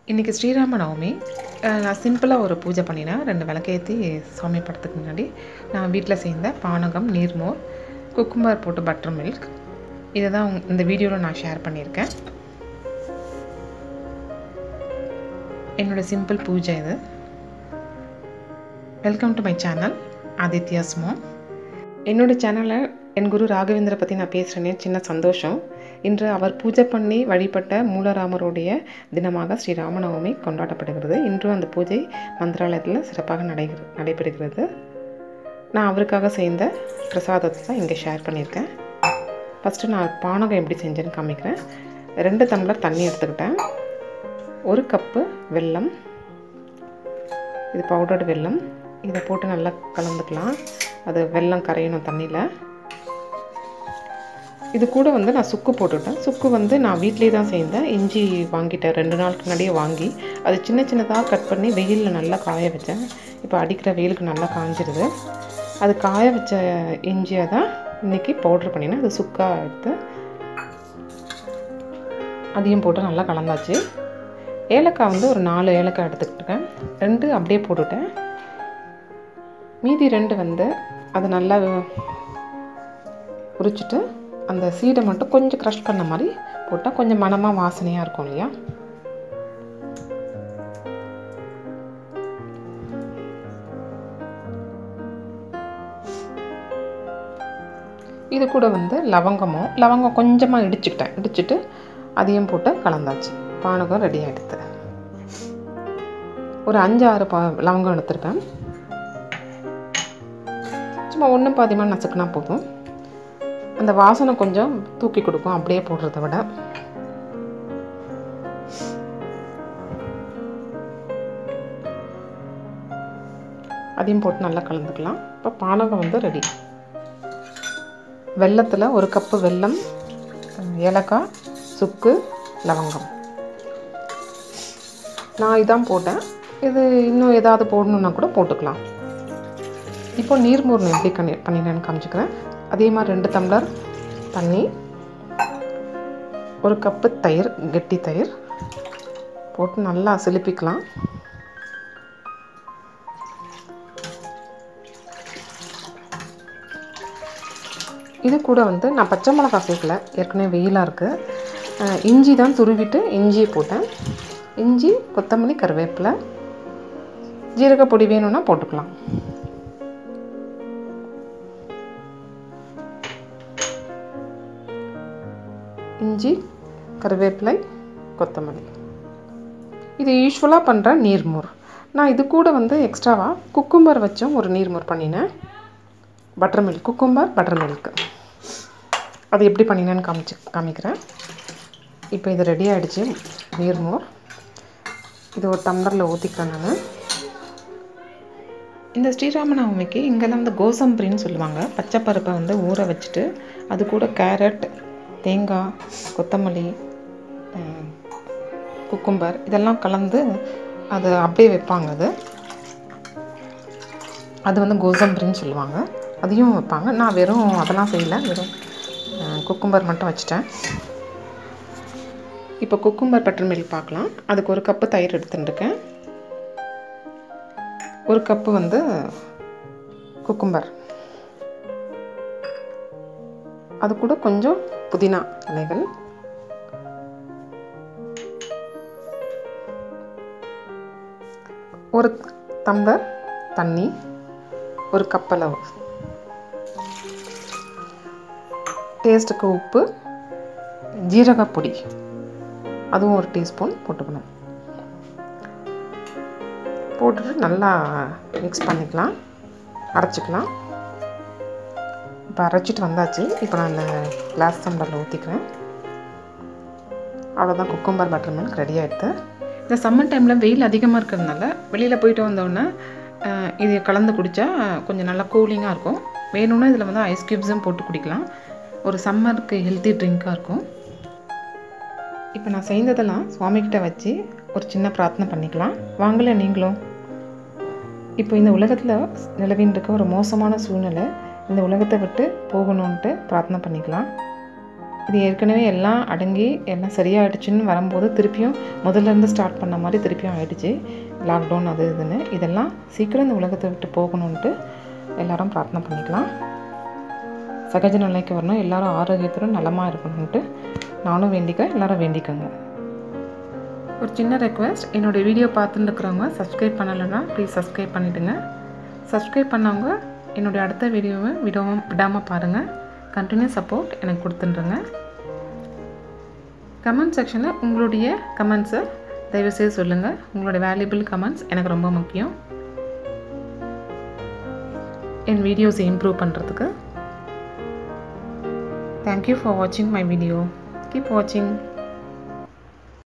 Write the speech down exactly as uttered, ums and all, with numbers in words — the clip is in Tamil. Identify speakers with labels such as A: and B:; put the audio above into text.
A: இன்றைக்கி ஸ்ரீராம நவமி. நான் சிம்பிளாக ஒரு பூஜை பண்ணினேன். ரெண்டு விளக்கேற்றி சாமி படத்துக்கு முன்னாடி நான் வீட்டில் செய்த பானகம், நீர் மோர், குக்கும்பர் போட்டு பட்டர் மில்க், இதை தான் இந்த வீடியோவில் நான் ஷேர் பண்ணியிருக்கேன். என்னோடய சிம்பிள் பூஜை இது. Welcome to my channel Adithya's mom. என்னோடய சேனலில் என் குரு ராகவேந்திர பற்றி நான் பேசுகிறேனே சின்ன சந்தோஷம். இன்று அவர் பூஜை பண்ணி வழிபட்ட மூலராமருடைய தினமாக ஸ்ரீ ராம நவமி கொண்டாடப்படுகிறது. இன்றும் அந்த பூஜை மந்திராலயத்தில் சிறப்பாக நடைகிற நடைபெறுகிறது. நான் அவருக்காக செய்த பிரசாதத்தை தான் இங்கே ஷேர் பண்ணியிருக்கேன். ஃபஸ்ட்டு நான் பானகம் எப்படி செஞ்சேன்னு காமிக்கிறேன். ரெண்டு டம்ளர் தண்ணி எடுத்துக்கிட்டேன். ஒரு கப்பு வெல்லம், இது பவுடர்டு வெல்லம். இதை போட்டு நல்லா கலந்துக்கலாம். அது வெல்லம் கரையணும் தண்ணியில். இது கூட வந்து நான் சுக்கு போட்டுவிட்டேன். சுக்கு வந்து நான் வீட்லேயே தான் செய்தேன். இஞ்சி வாங்கிட்டேன், ரெண்டு நாளுக்கு முன்னாடியே வாங்கி அது சின்ன சின்னதாக கட் பண்ணி வெயிலில் நல்லா காய வச்சேன். இப்போ அடிக்கிற வெயிலுக்கு நல்லா காஞ்சிடுது. அது காய வச்ச இஞ்சியை தான் இன்றைக்கி பவுட்ரு பண்ணினேன். அது சுக்காக எடுத்து அதையும் போட்டு நல்லா கலந்தாச்சு. ஏலக்காய் வந்து ஒரு நாலு ஏலக்காய் எடுத்துக்கிட்டேன். ரெண்டு அப்படியே போட்டுவிட்டேன். மீதி ரெண்டு வந்து அது நல்லா உரிச்சிட்டு அந்த சீடை மட்டும் கொஞ்சம் க்ரஷ் பண்ண மாதிரி போட்டால் கொஞ்சம் மனமாக வாசனையாக இருக்கும் இல்லையா. இது கூட வந்து லவங்கமும் லவங்கம் கொஞ்சமாக இடிச்சுக்கிட்டேன். இடிச்சுட்டு அதையும் போட்டு கலந்தாச்சு. பானகம் ரெடி ஆகிடுது. ஒரு அஞ்சு ஆறு பா லவங்கம் எடுத்துருக்கேன். சும்மா ஒன்றும் பாதியமாக நசுக்குனா போதும். அந்த வாசனை கொஞ்சம் தூக்கி கொடுக்கும் அப்படியே போடுறத விட. அதையும் போட்டு நல்லா கலந்துக்கலாம். இப்போ பானகம் வந்து ரெடி. வெல்லத்தில் ஒரு கப்பு வெல்லம், ஏலக்காய், சுக்கு, லவங்கம். நான் இதான் போட்டேன். இது இன்னும் ஏதாவது போடணுன்னா கூட போட்டுக்கலாம். இப்போ நீர் மோர் எப்படி கண்ணி பண்ணினேன்னு காமிச்சிக்கிறேன். அதே மாதிரி ரெண்டு டம்ளர் தண்ணி, ஒரு கப்பு தயிர், கெட்டி தயிர் போட்டு நல்லா சிலுப்பிக்கலாம். இது கூட வந்து நான் பச்சை மிளகா சேர்க்கல, ஏற்கனவே வெயிலாக இருக்குது. இஞ்சி தான் துருவிட்டு இஞ்சியை போட்டேன். இஞ்சி, கொத்தமல்லி, கருவேப்பிலை, ஜீரக பொடி வேணும்னா போட்டுக்கலாம். இஞ்சி, கருவேப்பிலை, கொத்தமல்லி. இது யூஸ்வலாக பண்ணுற நீர் மோர். நான் இது கூட வந்து எக்ஸ்ட்ராவாக குக்கும்பர் வச்சும் ஒரு நீர் மோர் பண்ணினேன். Buttermilk, cucumber buttermilk. அது எப்படி பண்ணினேன்னு காமிச்சு காமிக்கிறேன். இப்போ இது ரெடி ஆகிடுச்சு நீர் மோர். இது ஒரு டம்ளரில் ஊற்றிக்கிறேன் நான். இந்த ஸ்ரீராம நவமிக்கு இங்கெல்லாம் வந்து கோசம்பரின்னு சொல்லுவாங்க. பச்சை பருப்பை வந்து ஊற வச்சுட்டு அது கூட கேரட், தேங்காய், கொத்தமல்லி, குக்கும்பர் இதெல்லாம் கலந்து அது அப்படியே வைப்பாங்க. அது அது வந்து கோசம்பரின்னு சொல்லுவாங்க. அதையும் வைப்பாங்க. நான் வெறும் அதெல்லாம் செய்யலை, வெறும் குக்கும்பர் மட்டும் வச்சுட்டேன். இப்போ குக்கும்பர் பட்டர் மில்க் பார்க்கலாம். அதுக்கு ஒரு கப்பு தயிர் எடுத்துட்டுருக்கேன். ஒரு கப்பு வந்து குக்கும்பர், அது கூட கொஞ்சம் புதினா இலைகள், ஒரு டம்ளர் தண்ணி, ஒரு கப் அளவு, டேஸ்ட்டுக்கு உப்பு, ஜீரகப்பொடி அதுவும் ஒரு டீஸ்பூன் போட்டுக்கணும். போட்டுட்டு நல்லா மிக்ஸ் பண்ணிக்கலாம், அரைச்சிக்கலாம். இப்போ அரைச்சிட்டு வந்தாச்சு. இப்போ நான் இந்த கிளாஸ் டம்ளரில் ஊற்றிக்கிறேன். அவ்வளோதான், குக்கும்பர் பட்டர் மில்க் ரெடி ஆகிடுது. இந்த சம்மர் டைமில் வெயில் அதிகமாக இருக்கிறதுனால வெளியில் போயிட்டு வந்தோடனே இது கலந்து குடித்தா கொஞ்சம் நல்லா கூலிங்காக இருக்கும். வேணும்னா இதில் வந்து ஐஸ் க்யூப்ஸும் போட்டு குடிக்கலாம். ஒரு சம்மருக்கு ஹெல்த்தி ட்ரிங்காக இருக்கும். இப்போ நான் செய்ததெல்லாம் சுவாமிகிட்ட வச்சு ஒரு சின்ன பிரார்த்தனை பண்ணிக்கலாம். வாங்கலை நீங்களும். இப்போ இந்த உலகத்தில் நிலவின்னு இருக்க ஒரு மோசமான சூழ்நிலை, இந்த உலகத்தை விட்டு போகணுன்ட்டு பிரார்த்தனை பண்ணிக்கலாம். இது ஏற்கனவே எல்லாம் அடங்கி எல்லாம் சரியாயிடுச்சுன்னு வரும்போது திருப்பியும் முதல்லேருந்து ஸ்டார்ட் பண்ண மாதிரி திருப்பியும் ஆகிடுச்சு. லாக்டவுன் அது இதுன்னு இதெல்லாம் சீக்கிரம் இந்த உலகத்தை விட்டு போகணுன்ட்டு எல்லோரும் பிரார்த்தனை பண்ணிக்கலாம். சகஜ நிலைக்கு வரணும், எல்லோரும் ஆரோக்கியத்தோடு நலமாக இருக்கணுன்ட்டு நானும் வேண்டிக்க, எல்லோரும் வேண்டிக்கோங்க. ஒரு சின்ன ரெக்வெஸ்ட், என்னோடய வீடியோ பார்த்துட்டு இருக்கிறவங்க சப்ஸ்கிரைப் பண்ணலைன்னா ப்ளீஸ் சப்ஸ்கிரைப் பண்ணிவிடுங்க. சப்ஸ்கிரைப் பண்ணவங்க என்னுடைய அடுத்த வீடியோவை விடாமல் விடாமல் பாருங்கள். கண்டினியூ சப்போர்ட் எனக்கு கொடுத்துட்டுருங்க. கமெண்ட் செக்ஷனில் உங்களுடைய கமெண்ட்ஸை தயவுசெய்து சொல்லுங்கள். உங்களுடைய வேல்யூபிள் கமெண்ட்ஸ் எனக்கு ரொம்ப முக்கியம் என் வீடியோஸை இம்ப்ரூவ் பண்ணுறதுக்கு. Thank you for watching my video. Keep watching.